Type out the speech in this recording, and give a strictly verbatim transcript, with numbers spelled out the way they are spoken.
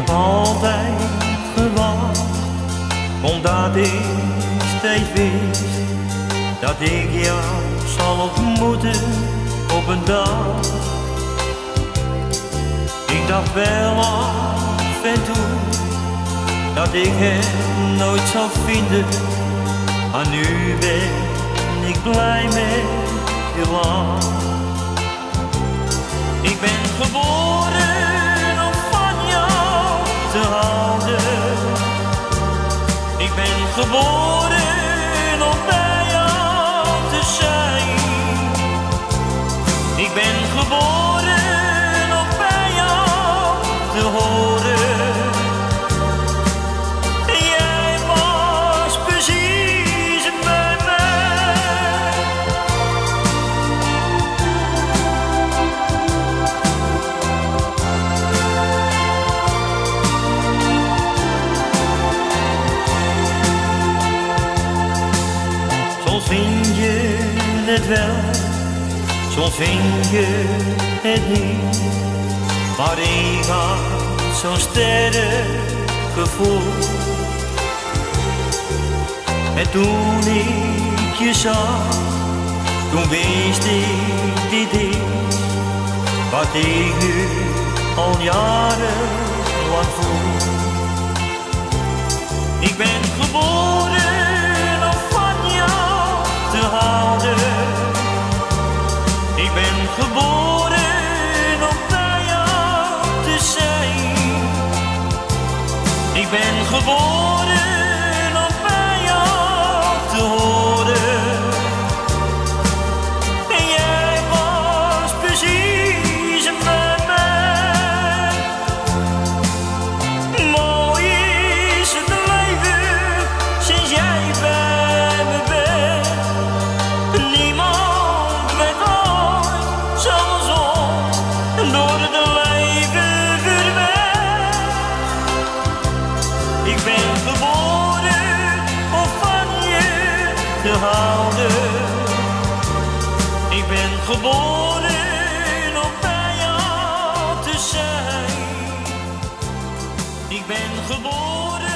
heb altijd gewacht, omdat ik steeds wist dat ik jou zal ontmoeten op een dag. Ik dacht wel af en toe dat ik het nooit zou vinden, maar nu ben ik blij met je lang. Ik ben geboren om van jou te houden. Ik ben geboren om bij jou te zijn. Ik ben geboren om bij jou te horen. En jij was precies bij mij. Soms vind je het wel, soms vind je het niet, maar ik had zo'n sterk gevoel. En toen ik je zag, toen wist ik, dit is wat ik nu al jarenlang voel. Ik ben geboren om van jou te houden. Ik ben geboren om bij jou te zijn. Ik ben geboren om bij jou te horen. En jij was precies bij mij. Mooi is het leven sinds jij bij me bent. Niemand weet ooit zoals ons door het leven verwend. Ik ben geboren om van je te houden. Ik ben geboren om bij jou te zijn. Ik ben geboren